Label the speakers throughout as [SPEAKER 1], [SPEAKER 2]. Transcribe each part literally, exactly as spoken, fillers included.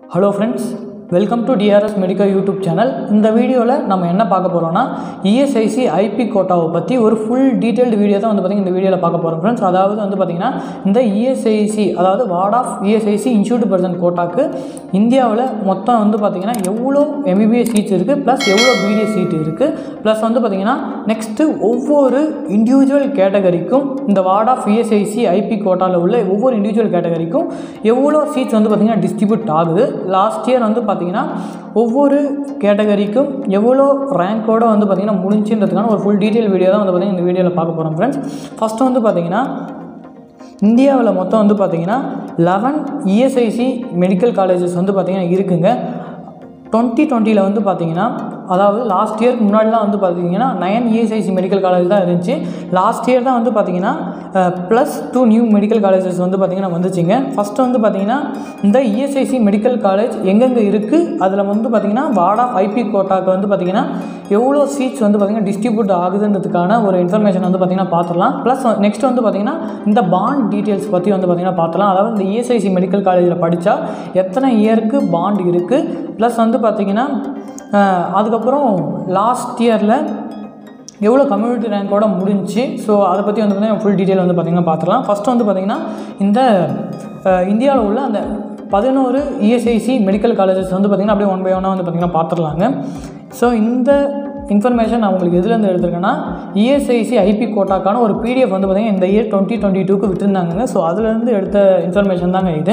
[SPEAKER 1] Hello friends, welcome to D R S Medical YouTube channel. இந்த வீடியோல நம்ம என்ன பார்க்க போறோம்னா E S I C I P கோட்டாவை பத்தி ஒரு full detailed வீடியோ தான் வந்து பாத்தீங்க இந்த வீடியோல பார்க்க போறோம் friends. அதாவது வந்து பாத்தீங்கன்னா இந்த E S I C அதாவது ward of E S I C institute person கோட்டாக்கு இந்தியாவுல மொத்தம் வந்து பாத்தீங்கன்னா எவ்வளவு M B B S seats இருக்கு plus எவ்வளவு B D S சீட் இருக்கு plus வந்து பாத்தீங்கன்னா நெக்ஸ்ட் ஒவ்வொரு இன்டிவிஜுவல் கேட்டகரிக்கும் இந்த ward of E S I C I P கோட்டால உள்ள ஒவ்வொரு இன்டிவிஜுவல் கேட்டகரிக்கும் எவ்வளவு சீட்ஸ் வந்து பாத்தீங்கன்னா டிஸ்ட்ரிபியூட் ஆகுது. லாஸ்ட் இயர் வந்து பாத்தீங்கன்னா ஒவ்வொரு கேட்டகரிக்கும் எவ்வளோ ரேங்கோட வந்து பாத்தீங்கன்னா முடிஞ்சின்றதுக்கான ஒரு ஃபுல் டீடைல் வீடியோ தான் வந்து பாத்தீங்கன்னா இந்த வீடியோல பார்க்க போறோம் फ्रेंड्स. ஃபர்ஸ்ட் வந்து பாத்தீங்கன்னா இந்தியாவில் மொத்தம் வந்து பாத்தீங்கன்னா eleven E S I C medical colleges வந்து பாத்தீங்கன்னா இருக்குங்க. twenty twenty ல வந்து பாத்தீங்கன்னா அதாவது லாஸ்ட் இயருக்கு முன்னாடிலாம் வந்து பார்த்தீங்கன்னா nine E S I C medical college தான் இருந்துச்சு. லாஸ்ட் இயர் தான் வந்து பார்த்தீங்கன்னா plus two new medical colleges வந்து பார்த்தீங்கன்னா வந்துச்சுங்க. ஃபஸ்ட்டு வந்து பார்த்தீங்கன்னா இந்த E S I C medical college எங்கெங்கே இருக்குது, அதில் வந்து பார்த்தீங்கன்னா வார்ட் ஆஃப் I P கோட்டாக்கு வந்து பார்த்தீங்கன்னா எவ்வளோ சீட்ஸ் வந்து பார்த்தீங்கன்னா டிஸ்ட்ரிபியூட் ஆகுதுன்றதுக்கான ஒரு இன்ஃபர்மேஷன் வந்து பார்த்தீங்கன்னா பார்த்துடலாம். ப்ளஸ் நெக்ஸ்ட் வந்து பார்த்தீங்கன்னா இந்த பாண்ட் டீட்டெயில்ஸ் பற்றி வந்து பார்த்தீங்கன்னா பார்த்துலாம். அதாவது இந்த E S I C medical காலேஜில் படித்தா எத்தனை இயருக்கு பாண்ட் இருக்குது, ப்ளஸ் வந்து பார்த்தீங்கன்னா அதுக்கப்புறம் லாஸ்ட் இயரில் எவ்வளோ கம்யூனிட்டி ரேங்கோட முடிஞ்சு. ஸோ அதை பற்றி வந்து பார்த்தீங்கன்னா ஃபுல் டீட்டெயில் வந்து பார்த்திங்கன்னா பார்த்துக்கலாம். ஃபஸ்ட்டு வந்து பார்த்திங்கன்னா இந்த இந்தியாவில் உள்ள அந்த பதினோரு E S I C medical colleges வந்து பார்த்திங்கன்னா அப்படியே ஒன் பை ஒன்னாக வந்து பார்த்திங்கன்னா பார்த்துடலாங்க. ஸோ இந்த இன்ஃபர்மேஷன் நான் உங்களுக்கு எதுலேருந்து எடுத்துருக்கேன்னா E S I C I P கோட்டாக்கான ஒரு P D F வந்து பார்த்திங்கன்னா இந்த இயர் டுவெண்ட்டி டுவெண்ட்டி டூக்கு விட்டுருந்தாங்க. ஸோ அதுலேருந்து எடுத்த இன்ஃபர்மேஷன் தாங்க இது.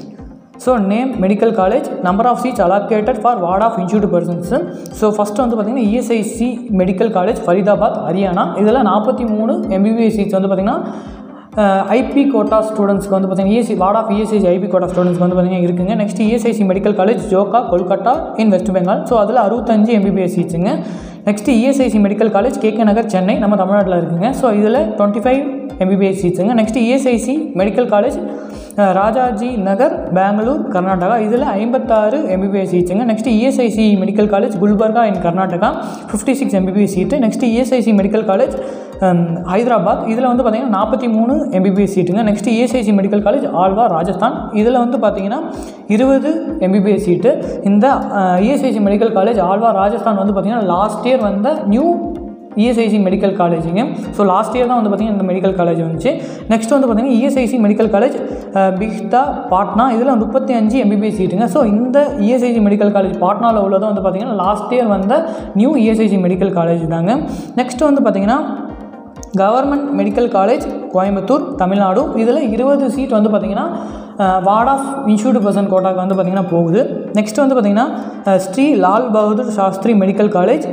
[SPEAKER 1] So name medical college, number of seats allocated for ward of institute persons. So first வந்து பார்த்திங்கன்னா E S I C medical college Faridabad Haryana. இதில் நாற்பத்தி மூணு M B B S seats வந்து பார்த்திங்கன்னா I P கோட்டா ஸ்டூடெண்ட்ஸ்க்கு வந்து பார்த்திங்கன்னா E S I ward of E S I C I P quota ஸ்டூடெண்ட்ஸ்க்கு வந்து பார்த்திங்கன்னா இருக்குங்க. Next E S I C medical college Joka Kolkata in West Bengal. So அதில் அறுபத்தஞ்சு M B B S சீட்ஸுங்க. Next E S I C medical college K K Nagar Chennai நம்ம தமிழ்நாட்டில் இருக்குங்க. ஸோ இதில் twenty five M B B S சீட்ஸுங்க. Next E S I C medical college Rajaji Nagar Bangalore Karnataka. இதில் ஐம்பத்தாறு M B B S சீட்ஸுங்க. Next E S I C medical college Gulbarga in Karnataka fifty six M B B S seat. Next E S I C medical college Hyderabad. இதில் வந்து பார்த்திங்கன்னா நாற்பத்தி மூணு M B B S சீட்டுங்க. Next E S I C medical college Alwar Rajasthan. இதில் வந்து பார்த்திங்கன்னா இருபது M B B S சீட்டு. இந்த E S I C medical college Alwar Rajasthan வந்து பார்த்திங்கன்னா லாஸ்ட் இயர் வந்த new E S I C medical காலேஜுங்க. ஸோ லாஸ்ட் இயர் தான் வந்து பார்த்திங்கன்னா இந்த மெடிக்கல் காலேஜ் வந்துச்சு. நெக்ஸ்ட் வந்து பார்த்திங்கன்னா E S I C medical college Bihta Patna. இதில் முப்பத்தி அஞ்சு M B B S சீட்டுங்க. ஸோ இந்த E S I C medical college பாட்னாவில் உள்ளதும் வந்து பார்த்திங்கன்னா லாஸ்ட் இயர் வந்த new E S I C medical college தாங்க. நெக்ஸ்ட் வந்து பார்த்திங்கன்னா government medical college Coimbatore Tamil Nadu. இதில் இருபது சீட் வந்து பார்த்திங்கன்னா வார்ட் ஆஃப் இன்ஸ்டிடியூட் பர்சன் கோட்டாக்கு வந்து பார்த்திங்கன்னா போகுது. நெக்ஸ்ட் வந்து பார்த்திங்கன்னா Sri Lal Bahadur Shastri medical college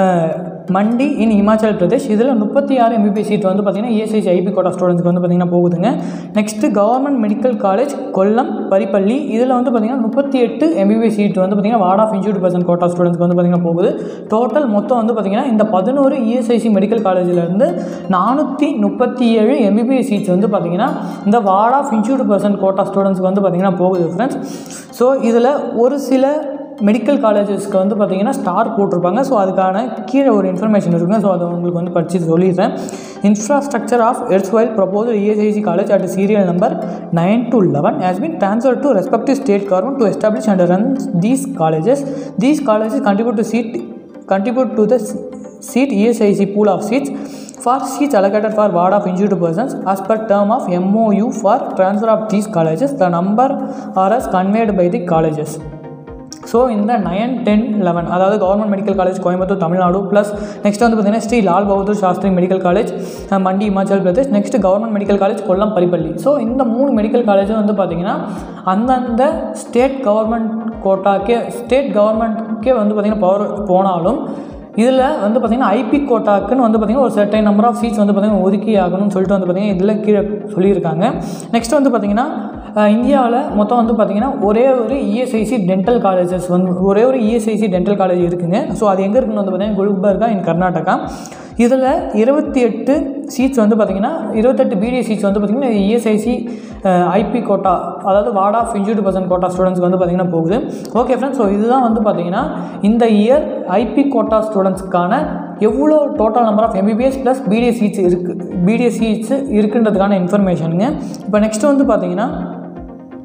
[SPEAKER 1] Mandi in Himachal Pradesh. இதில் முப்பத்தி ஆறு M B B S seat வந்து பார்த்திங்கன்னா E S I C I P quota ஸ்டூடெண்ட்ஸ்க்கு வந்து பார்த்திங்கன்னா போகுதுங்க. Next government medical college Kollam Parippally. இதில் வந்து பார்த்திங்கன்னா முப்பத்தி எட்டு M B B S seat வந்து பார்த்திங்கன்னா ward of institute person quota ஸ்டூடெண்ட்ஸ்க்கு வந்து பார்த்திங்கன்னா போகுது. டோட்டல் மொத்தம் வந்து பார்த்திங்கன்னா இந்த பதினோரு E S I C medical காலேஜிலேருந்து நானூற்றி முப்பத்தி ஏழு M B B S seats வந்து பார்த்திங்கன்னா இந்த ward of institute person quota ஸ்டூடெண்ட்ஸ்க்கு வந்து பார்த்திங்கன்னா போகுது ஃப்ரெண்ட்ஸ். ஸோ இதில் ஒரு சில மெடிக்கல் காலேஜஸ்க்கு வந்து பார்த்திங்கன்னா ஸ்டார் போட்டிருப்பாங்க. ஸோ அதுக்கான கீழே ஒரு இன்ஃபர்மேஷன் இருக்குங்க. ஸோ அதை உங்களுக்கு வந்து படித்து சொல்லிடுறேன். Infrastructure of erstwhile proposed E S I C college at serial number nine to eleven has been transferred to respective state government to establish and run these colleges. These colleges contribute to seat contribute to the seat E S I C pool of seats for seats allocated for ward of institute persons as per term of M O U for transfer of these colleges. The number are as conveyed by the colleges. So இந்த nine ten eleven அதாவது government medical college Coimbatore Tamil Nadu plus next வந்து பார்த்திங்கன்னா Sri Lal Bahadur Shastri medical college Mandi Himachal Pradesh. Next government medical college Kollam Parippally. So இந்த மூணு medical காலேஜும் வந்து பார்த்திங்கன்னா அந்தந்த ஸ்டேட் கவர்மெண்ட் கோட்டாக்கே ஸ்டேட் கவர்மெண்ட்கே வந்து பார்த்திங்கன்னா பவர் போனாலும் இதில் வந்து பார்த்திங்கன்னா I P கோட்டாக்குன்னு வந்து பார்த்திங்கன்னா ஒரு சர்டைன் நம்பர் ஆஃப் சீட்ஸ் வந்து பார்த்திங்கன்னா ஒதுக்கி ஆகணும்னு சொல்லிட்டு வந்து பார்த்திங்கன்னா இதில் கீழே சொல்லியிருக்காங்க. நெக்ஸ்ட் வந்து பார்த்திங்கன்னா இந்தியாவில் மொத்தம் வந்து பார்த்திங்கன்னா ஒரே ஒரு E S I C dental colleges வந்து ஒரே ஒரு E S I C dental college இருக்குதுங்க. ஸோ அது எங்கே இருக்குன்னு வந்து பார்த்திங்கன்னா குல்பர்கா இன் கர்நாடகா. இதில் இருபத்தி எட்டு சீட்ஸ் வந்து பார்த்திங்கன்னா இருபத்தெட்டு B D S சீட்ஸ் வந்து பார்த்திங்கன்னா E S I C I P quota அதாவது ward of institute person quota ஸ்டூடெண்ட்ஸ்க்கு வந்து பார்த்திங்கன்னா போகுது. ஓகே ஃப்ரெண்ட்ஸ், ஸோ இதுதான் வந்து பார்த்திங்கன்னா இந்த இயர் I P கோட்டா ஸ்டூடெண்ட்ஸ்க்கான எவ்வளோ total number of M B B S plus B D S seats இருக்குது B D S சீட்ஸ் இருக்குன்றதுக்கான இன்ஃபர்மேஷனுங்க. இப்போ நெக்ஸ்ட் வந்து பார்த்திங்கன்னா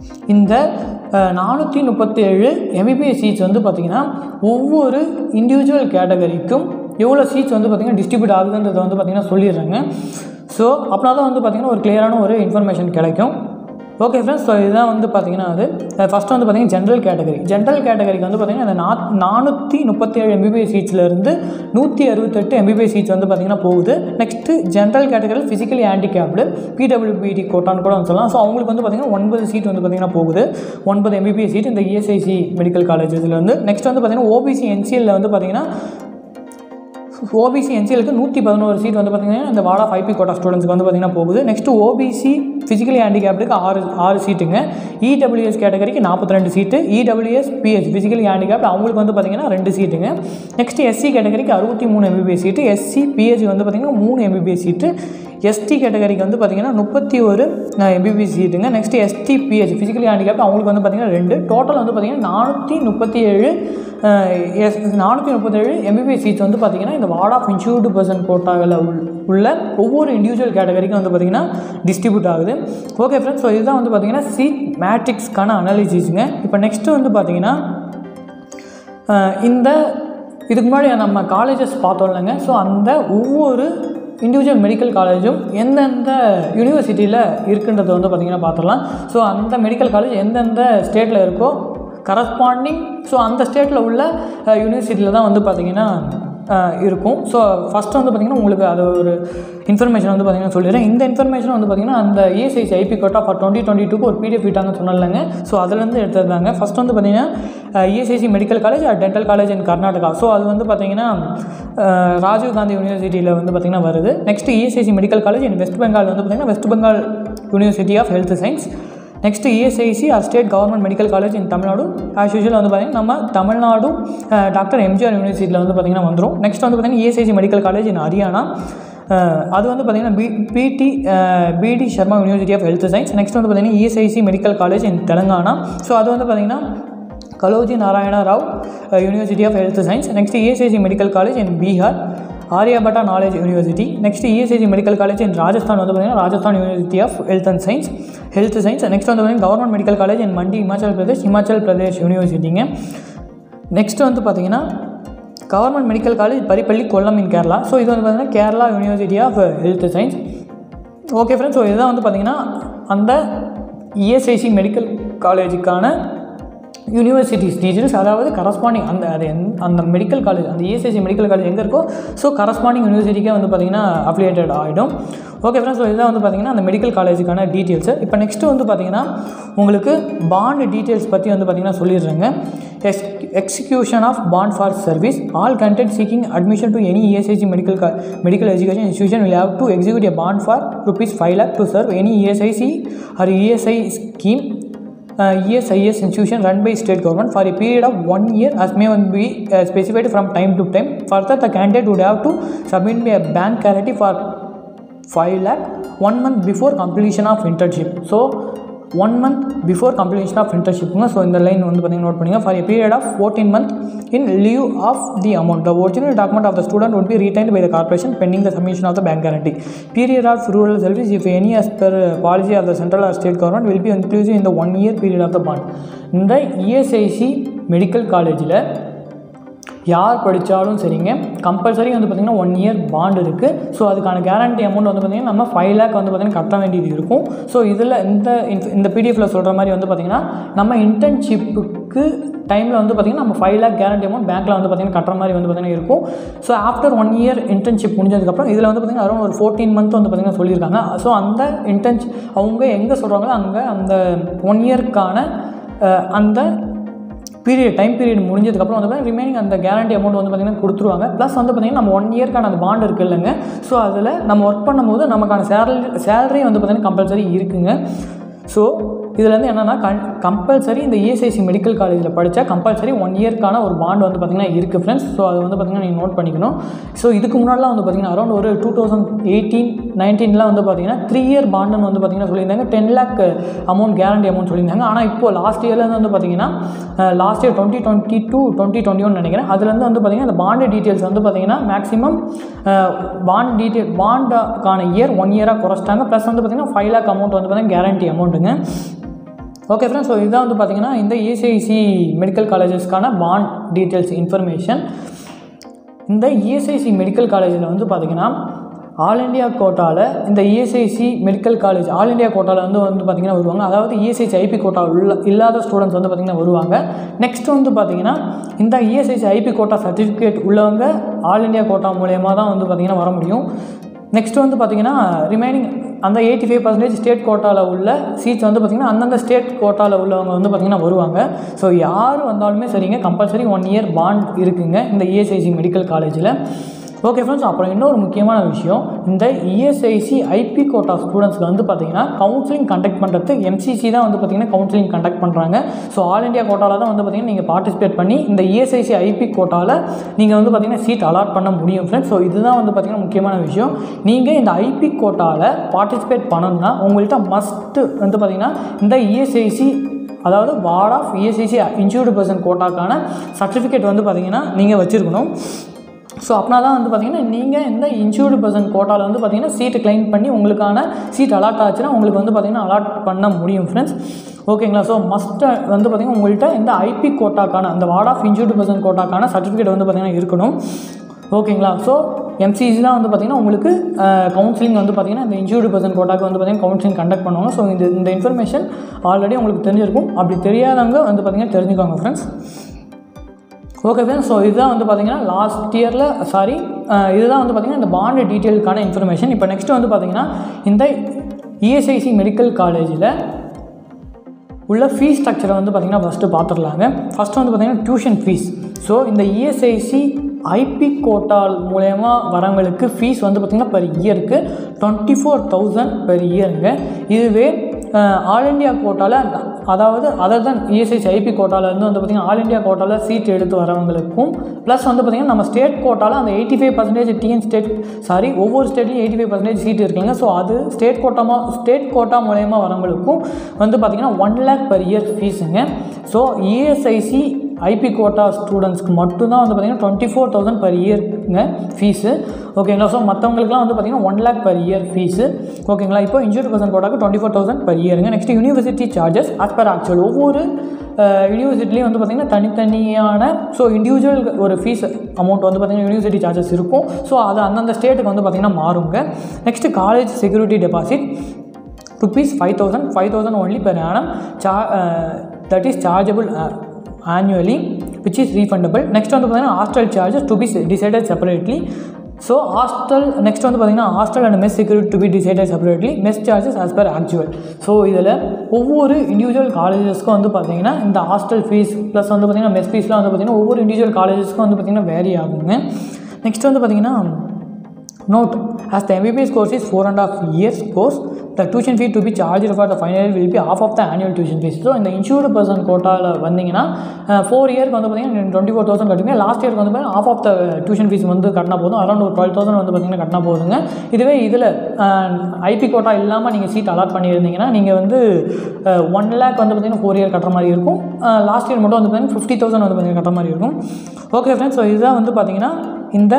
[SPEAKER 1] இந்த நானூற்றி முப்பத்தி ஏழு எம்பிபிஎஸ் சீட்ஸ் வந்து பார்த்திங்கன்னா ஒவ்வொரு இண்டிவிஜுவல் கேட்டகரிக்கும் எவ்வளோ சீட்ஸ் வந்து பார்த்திங்கன்னா டிஸ்ட்ரிபியூட் ஆகுதுன்றதை வந்து பார்த்திங்கன்னா சொல்லிடுறாங்க. ஸோ அப்படின்னா தான் வந்து பார்த்திங்கன்னா ஒரு கிளியரான ஒரு இன்ஃபர்மேஷன் கிடைக்கும். ஓகே ஃப்ரெண்ட்ஸ், ஸோ இதுதான் வந்து பார்த்திங்கன்னா அது ஃபஸ்ட்டு வந்து பார்த்திங்கன்னா ஜென்ரல் கேட்டகரி. ஜென்ரல் கேட்டகரிக்கு வந்து பார்த்திங்கன்னா அந்த நா நானூற்றி முப்பத்தி ஏழு எம்பிபிஎஸ் சீட்ஸ்லேருந்து நூற்றி அறுபத்தெட்டு எம்பிபிஎஸ் சீட்ஸ் வந்து பார்த்திங்கன்னா போகுது. Next general category physically handicapped PWBD கோட்டான்னு கூட வந்து சொல்லலாம். ஸோ அவங்களுக்கு வந்து பார்த்திங்கன்னா ஒன்பது சீட் வந்து பார்த்திங்கன்னா போகுது, ஒன்பது எம்பிபிஎஸ் சீட் இந்த இஎஸ்ஐசி மெடிக்கல் காலேஜஸ்லேருந்து. நெக்ஸ்ட் வந்து பார்த்திங்கன்னா ஓபிசி என்சிஎல்ல வந்து பார்த்திங்கன்னா ஓபிசி என்சிஎலுக்கு நூற்றி பதினோரு சீட் வந்து பார்த்திங்கன்னா இந்த வார்ட் ஆஃப் ஐபி கோட்டா ஸ்டூடெண்ட்ஸ்க்கு வந்து பார்த்திங்கன்னா போகுது. நெக்ஸ்ட்டு ஓபிசி ஃபிசிக்கலி ஹேண்டிகேப்டுக்கு ஆறு ஆறு சீட்டுங்க. இடபிள்யூஎஸ் கேட்டகரிக்கு நாற்பத்தி ரெண்டு seat. EWS PH physically handicapped அவங்களுக்கு வந்து பார்த்திங்கன்னா ரெண்டு சீட்டுங்க. நெக்ஸ்ட்டு எஸ்சி கேட்டகரிக்கு அறுபத்தி மூணு எம்பிபிஎஸ் சீட்டு. எஸ்சி பிஹெச் வந்து பார்த்திங்கன்னா மூணு எம்பிபிஎஸ் சீட்டு. எஸ்டி கேட்டகரிக்கு வந்து பார்த்திங்கன்னா முப்பத்தி ஒரு எம்பிபிஎஸ் சீட்டுங்க. Next ST PH physically handicapped அவங்களுக்கு வந்து பார்த்திங்கன்னா ரெண்டு. டோட்டல் வந்து பார்த்திங்கன்னா நானூற்றி முப்பத்தி ஏழு எஸ் நானூற்றி முப்பத்தேழு எம்பிபிஎஸ் சீட்ஸ் வந்து பார்த்திங்கன்னா இந்த வார்ட் ஆஃப் இன்சூர்டு பர்சன் கோட்டாவில் உள்ள ஒவ்வொரு இண்டிவிஜுவல் கேட்டகரிக்கும் வந்து பார்த்திங்கன்னா டிஸ்ட்ரிபியூட் ஆகுது. ஓகே ஃப்ரெண்ட்ஸ், ஸோ இதுதான் வந்து பார்த்திங்கன்னா சீட் மேட்ரிக்ஸ்க்கான அனாலிசிஸுங்க. இப்போ நெக்ஸ்ட்டு வந்து பார்த்திங்கன்னா இந்த இதுக்கு முன்னாடி நம்ம காலேஜஸ் பார்த்தோம் இல்லைங்க. ஸோ அந்த ஒவ்வொரு இண்டிவிஜுவல் மெடிக்கல் காலேஜும் எந்தெந்த யூனிவர்சிட்டியில் இருக்குன்றதை வந்து பார்த்திங்கன்னா பார்த்துடலாம். ஸோ அந்த மெடிக்கல் காலேஜ் எந்தெந்த ஸ்டேட்டில் இருக்கோ கரஸ்பாண்டிங் ஸோ அந்த ஸ்டேட்டில் உள்ள யூனிவர்சிட்டியில் தான் வந்து பார்த்திங்கன்னா இருக்கும். ஸோ ஃபஸ்ட்டு வந்து பார்த்திங்கன்னா உங்களுக்கு அது ஒரு இன்ஃபர்மேஷன் வந்து பார்த்திங்கன்னா சொல்லிடுறேன். இந்த இன்ஃபர்மேஷன் வந்து பார்த்திங்கன்னா அந்த ESIC IP quota for twenty twenty டூக்கு ஒரு பிடிஎஃப் விட்டாங்கன்னு சொன்னாங்க. ஸோ அதுலேருந்து எடுத்துருந்தாங்க. ஃபஸ்ட் வந்து பார்த்திங்கன்னா ESIC medical college dental college in Karnataka. So அது வந்து பார்த்திங்கன்னா ராஜீவ் காந்தி யூனிவர்சிட்டியில் வந்து பார்த்திங்கன்னா வருது. Next ESIC medical college in West Bengal வந்து பார்த்திங்கன்னா West Bengal university of health science. Next ESIC or state government medical college in Tamil Nadu. As usual வந்து பார்த்திங்கன்னா நம்ம தமிழ்நாடு டாக்டர் எம்ஜிஆர் யூனிவர்சிட்டியில் வந்து பார்த்திங்கன்னா வந்துடும். நெக்ஸ்ட் வந்து பார்த்திங்கன்னா ESIC medical college in Haryana. அது வந்து பார்த்திங்கன்னா B BD BD Sharma university of health science. Next வந்து பார்த்திங்கன்னா ESIC medical college in Telangana. So அது வந்து பார்த்திங்கன்னா Kaloji Narayana Rao university of health science. Next ESIC medical college in Bihar Aryabhatta knowledge university. Next ESIC medical college in Rajasthan வந்து பார்த்திங்கன்னா Rajasthan university of health and science health science. Next வந்து பார்த்திங்கன்னா government medical college இன் மண்டி இமாச்சல் பிரதேஷ் இமாச்சல் பிரதேஷ் யூனிவர்சிட்டிங்க. Next வந்து பார்த்திங்கன்னா government medical college Paripally Kollam in Kerala. So இது வந்து பார்த்திங்கன்னா Kerala university of health science. Okay friends, so இதுதான் வந்து பார்த்திங்கன்னா அந்த இஎஸ்ஐசி மெடிக்கல் காலேஜுக்கான யூனிவர்சிட்டிஸ் டீச்சர்ஸ், அதாவது கரஸ்பாண்டிங் அந்த அது எந் அந்த மெடிக்கல் காலேஜ் அந்த இஎஸ்ஐசி மெடிக்கல் காலேஜ் எங்கே இருக்கோ ஸோ கரஸ்பாண்டிங் யூனிவர்சிட்டிக்கே வந்து பார்த்திங்கன்னா அஃபிலியேட்டட் ஆகிடும். ஓகே ஃப்ரெண்ட்ஸ், ஸோ இதுதான் வந்து பார்த்திங்கன்னா அந்த மெடிக்கல் காலேஜுக்கான டீட்டெயில்ஸு. இப்போ நெக்ஸ்ட்டு வந்து பார்த்திங்கன்னா உங்களுக்கு பாண்டு டீட்டெயில்ஸ் பற்றி வந்து பார்த்திங்கன்னா சொல்லிடுறேங்க. Ex execution of bond for service. All content seeking admission to any ESIC medical medical education institution will have to execute a bond for rupees five lakh to serve any E S I C or E S I scheme Uh, E S I S institution run by state government for a period of one year as may be uh, specified from time to time. Further, the candidate would have to submit a bank guarantee for five lakh one month before completion of internship. So one month before completion of internship. So in the line வந்து பார்த்தீங்கன்னா note பண்ணுங்க. For a period of fourteen months in lieu of the amount, the original document of the student would be retained by the corporation pending the submission of the bank guarantee. Period of rural service, if any as per policy of the central or state government, will be inclusive in the one year period of the bond. இந்த E S I C medical காலேஜில் யார் படித்தாலும் சரிங்க compulsory வந்து பார்த்திங்கன்னா one year bond இருக்குது. So அதுக்கான guarantee amount வந்து பார்த்திங்கன்னா நம்ம ஃபைவ் லேக் வந்து பார்த்திங்கன்னா கட்ட வேண்டியது இருக்கும். ஸோ இதில் இந்த இந்த பிடிஎஃப்பில் சொல்கிற மாதிரி வந்து பார்த்திங்கன்னா நம்ம இன்டர்ன்ஷிப்புக்கு டைமில் வந்து பார்த்திங்கன்னா நம்ம ஃபைவ் லேக் கேரண்டி அமௌண்ட் பேங்க்கில் வந்து பார்த்திங்கன்னா கட்டுற மாதிரி வந்து பார்த்திங்கன்னா இருக்கும். So after one year internship முடிஞ்சதுக்கப்புறம் இதில் வந்து பார்த்திங்கன்னா அரௌண்ட் ஒரு ஃபோர்டீன் மந்த் வந்து பார்த்திங்கன்னா சொல்லியிருக்காங்க. ஸோ அந்த இன்டர்ன்ஷிப் அவங்க எங்கே சொல்கிறாங்களோ அங்கே அந்த ஒன் இயர்க்கான அந்த பீரியட் டைம் பீரியட் முடிஞ்சதுக்கப்புறம் வந்து பார்த்தீங்கன்னா ரிமைனிங் அந்த கேரண்டி அமௌண்ட் வந்து பார்த்திங்கன்னா கொடுத்துருவாங்க. ப்ளஸ் வந்து பார்த்திங்கன்னா நம்ம ஒன் இயர்க்கான அந்த பாண்ட் இருக்குது இல்லைங்க. ஸோ அதில் நம்ம ஒர்க் பண்ணும்போது நமக்கான சேலரி சேலரி வந்து பார்த்திங்கன்னா கம்பல்சரி இருக்குங்க. ஸோ இதுலேருந்து என்னென்னா கன் கம்பல்சரி இந்த இஎஸ்ஐசி மெடிக்கல் காலேஜில் படித்தா கம்பல்சரி ஒன் இயர்க்கான ஒரு பாண்ட் வந்து பார்த்திங்கன்னா இருக்குது ஃப்ரெண்ட்ஸ். ஸோ அது வந்து பார்த்திங்கன்னா நீங்கள் நோட் பண்ணிக்கணும். ஸோ இதுக்கு முன்னாடிலாம் வந்து பார்த்திங்கன்னா அரௌண்ட் ஒரு டூ தௌசண்ட் எயிட்டீன் நைன்டீன்லாம் வந்து பார்த்திங்கன்னா த்ரீ இயர் பாண்டுன்னு வந்து பார்த்திங்கன்னா சொல்லியிருந்தாங்க. Ten lakh amount guarantee amount சொல்லியிருந்தாங்க. ஆனால் இப்போது லாஸ்ட் இயர்லேருந்து வந்து பார்த்திங்கன்னா last year twenty twenty two twenty twenty one நினைக்கிறேன். அதுலேருந்து வந்து பார்த்திங்கன்னா அந்த பாண்டு டீட்டெயில்ஸ் வந்து பார்த்திங்கன்னா மேக்ஸிமம் பாண்ட் டீட்டெயில் பாண்டுக்கான இயர் ஒன் இயராக குறைச்சிட்டாங்க. ப்ளஸ் வந்து பார்த்திங்கன்னா ஃபைவ் லேக் அமௌண்ட் வந்து பார்த்திங்கன்னா கேரண்டி அமௌண்ட்டுங்க. ஓகே ஃப்ரெண்ட்ஸ், ஸோ இதுதான் வந்து பார்த்திங்கன்னா இந்த இஎஸ்ஐசி மெடிக்கல் காலேஜஸ்க்கான பாண்ட் டீட்டெயில்ஸ் இன்ஃபர்மேஷன். இந்த இஎஸ்ஐசி மெடிக்கல் காலேஜில் வந்து பார்த்திங்கன்னா ஆல் இண்டியா கோட்டாவில் இந்த ESIC medical college all India கோட்டாவில் வந்து வந்து பார்த்திங்கன்னா வருவாங்க. அதாவது இஎஸ்ஐசி ஐபி கோட்டா உள்ள இல்லாத ஸ்டூடெண்ட்ஸ் வந்து பார்த்திங்கன்னா வருவாங்க. நெக்ஸ்ட் வந்து பார்த்திங்கன்னா இந்த இஎஸ்ஐசி ஐபி கோட்டா சர்டிஃபிகேட் உள்ளவங்க ஆல் இண்டியா கோட்டா மூலயமா தான் வந்து பார்த்திங்கன்னா வர முடியும். நெக்ஸ்ட் வந்து பார்த்திங்கன்னா ரிமைனிங் அந்த எயிட்டி ஃபைவ் பர்சன்டேஜ் ஸ்டேட் கோட்டாவில் உள்ள சீட்ஸ் வந்து பார்த்திங்கன்னா அந்தந்த ஸ்டேட் கோட்டாவில் உள்ளவங்க வந்து பார்த்திங்கன்னா வருவாங்க. ஸோ யார் வந்தாலுமே சரிங்க, கம்பல்சரி ஒன் இயர் பாண்ட் இருக்குங்க இந்த இஎஸ்ஐசி மெடிக்கல் காலேஜில். ஓகே ஃப்ரெண்ட்ஸ், அப்புறம் இன்னொரு முக்கியமான விஷயம், இந்த இஎஸ்ஐசி ஐபி கோட்டா ஸ்டூடெண்ட்ஸ்க்கு வந்து பார்த்திங்கன்னா கவுன்சிலிங் கண்டக்ட் பண்ணுறது எம்சிசி தான் வந்து பார்த்திங்கன்னா கவுன்சிலிங் கண்டக்ட் பண்ணுறாங்க. ஸோ ஆல் இண்டியா கோட்டாவில் தான் வந்து பார்த்திங்கன்னா நீங்கள் பார்ட்டிசிபேட் பண்ணி இந்த இஎஸ்ஐசி ஐபி கோட்டாவில் நீங்கள் வந்து பார்த்திங்கன்னா சீட் அலாட் பண்ண முடியும் ஃப்ரெண்ட்ஸ். ஸோ இதுதான் வந்து பார்த்திங்கன்னா முக்கியமான விஷயம். நீங்கள் இந்த ஐபி கோட்டாவில் பார்ட்டிசிபேட் பண்ணணும்னா உங்கள்கிட்ட மஸ்ட்டு வந்து பார்த்திங்கன்னா இந்த இஎஸ்ஐசி அதாவது ward of ESIC insured person கோட்டாக்கான சர்டிஃபிகேட் வந்து பார்த்திங்கன்னா நீங்கள் வச்சுருக்கணும். ஸோ அப்படின்னா தான் வந்து பார்த்திங்கன்னா நீங்கள் இந்த இன்சூர்டு பர்சன் கோட்டாவில் வந்து பார்த்திங்கன்னா சீட்டு கிளைம் பண்ணி உங்களுக்கான சீட் அலாட் ஆச்சுன்னா உங்களுக்கு வந்து பார்த்திங்கன்னா அலாட் பண்ண முடியும் ஃப்ரெண்ட்ஸ். ஓகேங்களா? ஸோ மஸ்ட்டு வந்து பார்த்திங்கன்னா உங்கள்கிட்ட இந்த ஐபி கோட்டாக்கான அந்த வார்ட் ஆஃப் இன்சூர்டு பர்சன் கோட்டாக்கான சர்டிஃபிகேட் வந்து பார்த்திங்கன்னா இருக்கணும். ஓகேங்களா? ஸோ எம்சிசி தான் வந்து பார்த்திங்கன்னா உங்களுக்கு கவுன்சிலிங் வந்து பார்த்திங்கன்னா இந்த இன்சூர்டு பர்சன் கோட்டாக்கு வந்து பார்த்திங்கன்னா கவுன்சிலிங் கண்டக்ட் பண்ணுவாங்க. ஸோ இந்த இந்த இன்ஃபர்மேஷன் ஆல்ரெடி உங்களுக்கு தெரிஞ்சிருக்கும். அப்படி தெரியாதவங்க வந்து பார்த்திங்கன்னா தெரிஞ்சுக்கோங்க ஃப்ரெண்ட்ஸ். ஓகே ஃப்ரெண்ட்ஸ், ஸோ இதுதான் வந்து பார்த்திங்கன்னா லாஸ்ட் இயரில் சாரி இதுதான் வந்து பார்த்திங்கன்னா இந்த பாண்டு டீட்டெயிலுக்கான இன்ஃபர்மேஷன். இப்போ நெக்ஸ்ட்டு வந்து பார்த்திங்கன்னா இந்த இஎஸ்ஐசி மெடிக்கல் காலேஜில் உள்ள ஃபீஸ் ஸ்ட்ரக்சரை வந்து பார்த்திங்கன்னா ஃபஸ்ட்டு பார்த்துடலாங்க. ஃபஸ்ட்டு வந்து பார்த்திங்கன்னா டியூஷன் ஃபீஸ். ஸோ இந்த இஎஸ்ஐசி ஐபி கோட்டா மூலயமா வரவங்களுக்கு ஃபீஸ் வந்து பார்த்திங்கன்னா பெர் இயருக்கு டுவெண்ட்டி ஃபோர் தௌசண்ட் பெர் இயருங்க. இதுவே ஆல் இண்டியா கோட்டாவில் அதாவது அதர் தன் இஎஸ்ஐசி ஐபி கோட்டாவில் இருந்து வந்து பார்த்திங்கன்னா ஆல் இண்டியா கோட்டாவில் சீட் எடுத்து வரவங்களுக்கும் ப்ளஸ் வந்து பார்த்திங்கன்னா நம்ம ஸ்டேட் கோட்டாவில் அந்த eighty five percentage TN state sorry ஒவ்வொரு ஸ்டேட்லையும் எயிட்டி ஃபைவ் பர்சன்டேஜ் சீட் இருக்குங்க. ஸோ அது ஸ்டேட் கோட்டாமா ஸ்டேட் கோட்டா மூலயமா வரவங்களுக்கும் வந்து பார்த்திங்கன்னா ஒன் லேக் பெர் இயர் ஃபீஸுங்க. ஸோ இஎஸ்ஐசி ஐபி கோட்டா ஸ்டூடெண்ட்ஸ்க்கு மட்டும்தான் வந்து பார்த்திங்கன்னா டுவெண்ட்டி ஃபோர் தௌசண்ட் பர் இயர்ங்க ஃபீஸு. ஓகேங்களா? ஸோ மற்றவங்களுக்குலாம் வந்து பார்த்திங்கன்னா one lakh per year fees. ஓகேங்களா? இப்போ இன்சூர்டு பர்சன் கோட்டாக்கு டுவெண்ட்டி ஃபோர் தௌசண்ட் பர் இயருங்க. Next university charges as per actual ஒவ்வொரு யூனிவர்சிட்டிலையும் வந்து பார்த்திங்கன்னா தனித்தனியான ஸோ இண்டிவிஜுவல் ஒரு ஃபீஸ் அமௌண்ட் வந்து பார்த்திங்கன்னா யூனிவர்சிட்டி சார்ஜஸ் இருக்கும். ஸோ அது அந்தந்த ஸ்டேட்டுக்கு வந்து பார்த்திங்கன்னா மாறுங்க. Next college security deposit rupees five thousand five thousand only per annum சா that is chargeable annually which is refundable. next வந்து பார்த்தீங்கன்னா hostel charges to be decided separately. so hostel next வந்து பார்த்தீங்கன்னா hostel and mess security to be decided separately. mess charges as per actual. So இதில் ஒவ்வொரு individual காலேஜஸ்க்கும் வந்து பார்த்தீங்கன்னா இந்த hostel fees plus வந்து பார்த்தீங்கன்னா மெஸ் ஃபீஸ்லாம் வந்து பார்த்தீங்கன்னா ஒவ்வொரு இண்டிவிஜுவல் காலேஜஸ்க்கும் வந்து பார்த்தீங்கன்னா வேரி ஆகுங்க. நெக்ஸ்ட் வந்து பார்த்தீங்கன்னா note as the M B B S course is four and a half years course, the tuition fee to be charged for the final year will be half of the annual tuition fees. So இந்த insured person கோட்டாவில் வந்தீங்கன்னா four இயருக்கு வந்து பார்த்திங்கன்னா twenty four thousand கட்டுங்க. Last இயருக்கு வந்து பார்த்தீங்கன்னா half of the tuition fees வந்து கட்டினா போதும். அரௌண்ட் ஒரு டுவெல் தௌசண்ட் வந்து பார்த்திங்கன்னா கட்டினா போதுங்க. இதுவே இதில் ஐபி கோட்டா இல்லாமல் நீங்கள் சீட் அலாட் பண்ணியிருந்தீங்கன்னா நீங்கள் வந்து ஒன் லேக் வந்து பார்த்திங்கன்னா ஃபோர் இயர் கட்டுற மாதிரி இருக்கும். லாஸ்ட் இயர் மட்டும் வந்து பார்த்திங்கன்னா ஃபிஃப்டி தௌசண்ட் வந்து பார்த்திங்கன்னா கட்டுற மாதிரி இருக்கும். ஓகே ஃப்ரெண்ட்ஸ், ஸோ இதுதான் வந்து பார்த்திங்கன்னா இந்த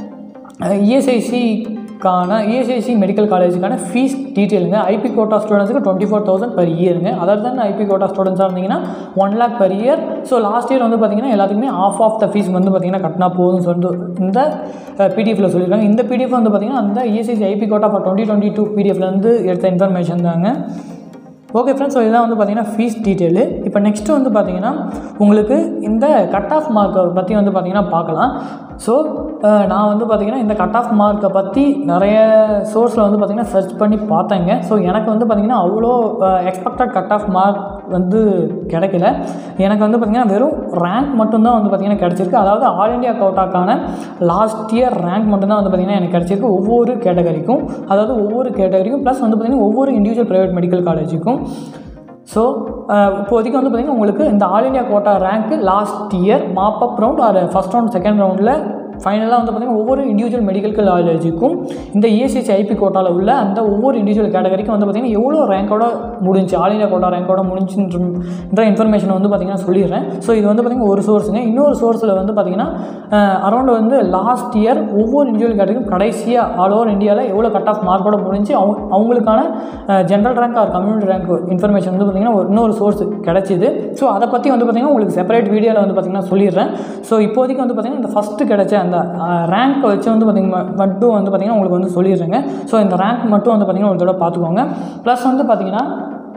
[SPEAKER 1] இஎஸ்ஐசிக்கான இஎஸ்ஐசி மெடிக்கல் காலேஜுக்கான ஃபீஸ் டீட்டெயிலுங்க. ஐபி கோட்டா ஸ்டூடெண்ட்ஸுக்கு டுவெண்ட்டி ஃபோர் தௌசண்ட் பர் இயருங்க. அதர் தான் ஐபி கோட்டா ஸ்டூடெண்ட்ஸாக இருந்தீங்கன்னா one lakh per year. So last year வந்து பார்த்திங்கன்னா எல்லாத்துக்குமே ஆஃப் ஆஃப் த ஃபீஸ் வந்து பார்த்திங்கன்னா கட்டினா போதும்னு சொல்லிட்டு இந்த பிடிஎஃப்ல சொல்லியிருக்காங்க. இந்த பிடிஎஃப் வந்து பார்த்திங்கன்னா அந்த ESIC IP quota for twenty twenty two பிடிஎஃப்லேருந்து எடுத்த இன்ஃபர்மேஷன் தாங்க. ஓகே ஃப்ரெண்ட்ஸ், ஸோ இதுதான் வந்து பார்த்திங்கன்னா ஃபீஸ் டீட்டெயிலு. இப்போ நெக்ஸ்ட்டு வந்து பார்த்திங்கன்னா உங்களுக்கு இந்த கட் ஆஃப் மார்க்கை பற்றி வந்து பார்த்திங்கன்னா பார்க்கலாம். ஸோ நான் வந்து பார்த்திங்கன்னா இந்த கட் ஆஃப் மார்க்கை பற்றி நிறைய சோர்ஸில் வந்து பார்த்திங்கன்னா சர்ச் பண்ணி பார்த்தேங்க. ஸோ எனக்கு வந்து பார்த்திங்கன்னா அவ்வளோ எக்ஸ்பெக்டட் கட் ஆஃப் மார்க் வந்து கிடைக்கல. எனக்கு வந்து பார்த்திங்கன்னா வெறும் ரேங்க் மட்டும்தான் வந்து பார்த்திங்கன்னா கிடச்சிருக்கு. அதாவது ஆல் இண்டியா கோட்டாக்கான லாஸ்ட் இயர் ரேங்க் மட்டும்தான் வந்து பார்த்திங்கன்னா எனக்கு கிடச்சிருக்கு ஒவ்வொரு கேட்டகரிக்கும். அதாவது ஒவ்வொரு கேட்டகரிக்கும் ப்ளஸ் வந்து பார்த்திங்கன்னா ஒவ்வொரு இண்டிவிஜுவல் ப்ரைவேட் மெடிக்கல் காலேஜுக்கும். ஸோ இப்போதைக்கு வந்து பார்த்திங்கன்னா உங்களுக்கு இந்த ஆல் இண்டியா கோட்டா ரேங்க்கு last year mop up round or first round second ரவுண்டில் ஃபைனலாக வந்து பார்த்திங்கன்னா ஒவ்வொரு இண்டிவிஜுவல் மெடிக்கல் காலேஜுக்கும் இந்த இஎஸ்ஐசி ஐபி கோட்டாவில் உள்ள அந்த ஒவ்வொரு இண்டிவிஜுவல் கேட்டகரிக்கும் வந்து பார்த்திங்கன்னா எவ்வளோ ரேங்கோட முடிஞ்சு ஆல் இந்தியா கோட்டா ரேங்கோட முடிஞ்சுன்ற இன்ஃபர்மேஷன் வந்து பார்த்திங்கன்னா சொல்லிடுறேன். ஸோ இது வந்து பார்த்திங்கன்னா ஒரு சோர்ஸுங்க. இன்னொரு சோர்ஸில் வந்து பார்த்திங்கன்னா அரௌண்ட் வந்து லாஸ்ட் இயர் ஒவ்வொரு இண்டிவிஜுவல் கேட்டகரிக்கும் கடைசியாக ஆல் ஓவர் இந்தியாவில் எவ்வளோ கட் ஆஃப் மார்க்கோட முடிஞ்சு அவங்க அவங்களுக்கான general rank or community rank information வந்து பார்த்திங்கன்னா ஒரு இன்னொரு சோர்ஸ் கிடச்சிது. ஸோ அதை பற்றி வந்து பார்த்திங்கன்னா உங்களுக்கு செப்பரேட் வீடியோவில் வந்து பார்த்திங்கன்னா சொல்லிடுறேன். ஸோ இப்போதைக்கு வந்து பார்த்திங்கன்னா இந்த ஃபஸ்ட்டு கிடச்ச அந்த ரேங்க்கை வச்சு வந்து பார்த்திங்கன்னா மட்டும் வந்து பார்த்திங்கன்னா உங்களுக்கு வந்து சொல்லிடுறேங்க. ஸோ இந்த ரேங்க் மட்டும் வந்து பார்த்திங்கன்னா ஒரு தடவை பார்த்துக்கோங்க. ப்ளஸ் வந்து பார்த்திங்கன்னா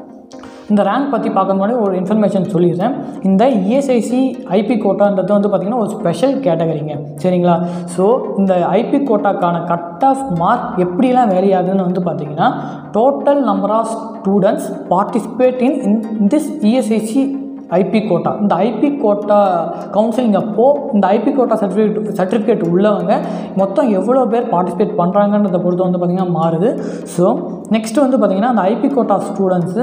[SPEAKER 1] இந்த ரேங்க் பற்றி பார்க்க முன்னாடி ஒரு இன்ஃபர்மேஷன் சொல்லிடுறேன். இந்த இஎஸ்ஐசி ஐபி கோட்டான்றது வந்து பார்த்திங்கன்னா ஒரு ஸ்பெஷல் கேட்டகரிங்க, சரிங்களா? ஸோ இந்த ஐபி கோட்டாக்கான கட் ஆஃப் மார்க் எப்படிலாம் வேரி ஆகுதுன்னு வந்து பார்த்திங்கன்னா total number of students participate in in this ESIC IP quota. இந்த ஐபி கோட்டா கவுன்சிலிங் அப்போது இந்த ஐபி கோட்டா சர்டிஃபிகேட் சர்டிஃபிகேட் உள்ளவங்க மொத்தம் எவ்வளோ பேர் பார்ட்டிசிபேட் பண்ணுறாங்கன்றதை பொறுத்து வந்து பார்த்திங்கன்னா மாறுது. ஸோ நெக்ஸ்ட்டு வந்து பார்த்திங்கன்னா அந்த ஐபி கோட்டா ஸ்டூடெண்ட்ஸு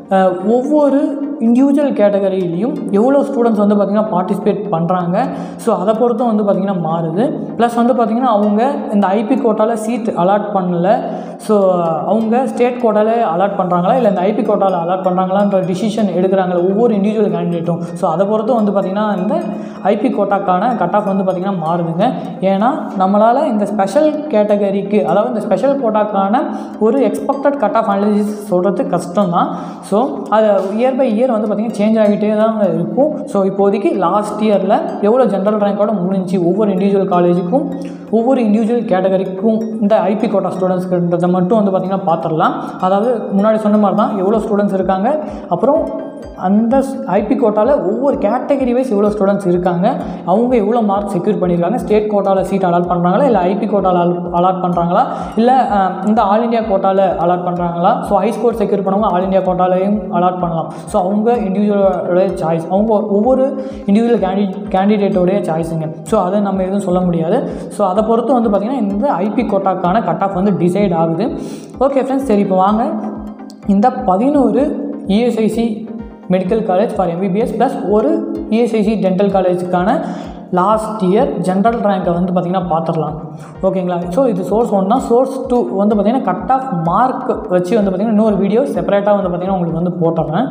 [SPEAKER 1] ஒவ்வொரு இண்டிவிஜுவல் கேட்டகரியிலையும் எவ்வளோ ஸ்டூடெண்ட்ஸ் வந்து பார்த்திங்கன்னா பார்ட்டிசிபேட் பண்ணுறாங்க. ஸோ அதை பொறுத்தும் வந்து பார்த்திங்கன்னா மாறுது. ப்ளஸ் வந்து பார்த்திங்கன்னா அவங்க இந்த ஐபி கோட்டாவில் சீட் அலாட் பண்ணல, ஸோ அவங்க ஸ்டேட் கோட்டாவில் அலாட் பண்ணுறாங்களா இல்லை இந்த ஐபி கோட்டாவில் அலாட் பண்ணுறாங்களான்ற டிசிஷன் எடுக்கிறாங்களா ஒவ்வொரு இண்டிவிஜுவல் கேண்டிடேட்டும். ஸோ அதை பொறுத்தும் வந்து பார்த்திங்கன்னா இந்த ஐபி கோட்டாக்கான கட் ஆஃப் வந்து பார்த்திங்கன்னா மாறுதுங்க. ஏன்னா நம்மளால் இந்த ஸ்பெஷல் கேட்டகரிக்கு அதாவது இந்த ஸ்பெஷல் கோட்டாக்கான ஒரு எக்ஸ்பெக்டட் கட் ஆஃப் அனாலிசிஸ் சொல்கிறது கஷ்டம் தான். ஸோ அது இயர் பை இயர் வந்து பார்த்திங்கன்னா சேஞ்ச் ஆகிட்டே தான் இருக்கும். ஸோ இப்போதைக்கு லாஸ்ட் இயரில் எவ்வளோ ஜென்ரல் ரேங்கோட முடிஞ்சு ஒவ்வொரு இண்டிவிஜுவல் காலேஜுக்கும் ஒவ்வொரு இண்டிவிஜுவல் கேட்டகரிக்கும் இந்த ஐபி கோட்டா ஸ்டூடெண்ட்ஸ்ன்றதை மட்டும் வந்து பார்த்திங்கன்னா பார்த்துடலாம். அதாவது முன்னாடி சொன்ன மாதிரி தான் எவ்வளோ ஸ்டூடெண்ட்ஸ் இருக்காங்க, அப்புறம் அந்த ஐபி கோட்டாவில் ஒவ்வொரு கேட்டகரி வைஸ் எவ்வளோ ஸ்டூடெண்ட்ஸ் இருக்காங்க, அவங்க எவ்வளோ மார்க் செக்யூர் பண்ணியிருக்காங்க, ஸ்டேட் கோட்டாவில் சீட் அலாட் பண்ணுறாங்களா இல்லை ஐபி கோட்டாவில் அலாட் பண்ணுறாங்களா இல்லை இந்த ஆல் இண்டியா கோட்டாவில் அலாட் பண்ணுறாங்களா. ஸோ ஹை ஸ்கோர் செக்யூர் பண்ணவங்க ஆல் இண்டியா கோட்டாலையும் அலாட் பண்ணலாம். ஸோ அவங்க இண்டிவிஜுவலோடைய சாய்ஸ், அவங்க ஒவ்வொரு இண்டிவிஜுவல் கேண்டி கேண்டிடேட்டோடைய சாய்ஸுங்க. ஸோ அதை நம்ம எதுவும் சொல்ல முடியாது. ஸோ அதை பொறுத்து வந்து பார்த்திங்கன்னா இந்த ஐபி கோட்டாக்கான கட் ஆஃப் வந்து டிசைட் ஆகுது. ஓகே ஃப்ரெண்ட்ஸ், சரி இப்போ வாங்க இந்த பதினோரு ESIC medical college for MBBS plus ஒரு இஎஸ்ஐசி டென்டல் காலேஜுக்கான லாஸ்ட் இயர் ஜென்ரல் ரேங்கை வந்து பார்த்திங்கன்னா பார்த்துடலாம். ஓகேங்களா? ஸோ இது சோர்ஸ் ஒன் தான். சோர்ஸ் டூ வந்து பார்த்திங்கன்னா கட் ஆஃப் மார்க் வச்சு வந்து பார்த்திங்கன்னா இன்னொரு வீடியோ செப்பரேட்டாக வந்து பார்த்திங்கன்னா உங்களுக்கு வந்து போட்டுறேன்.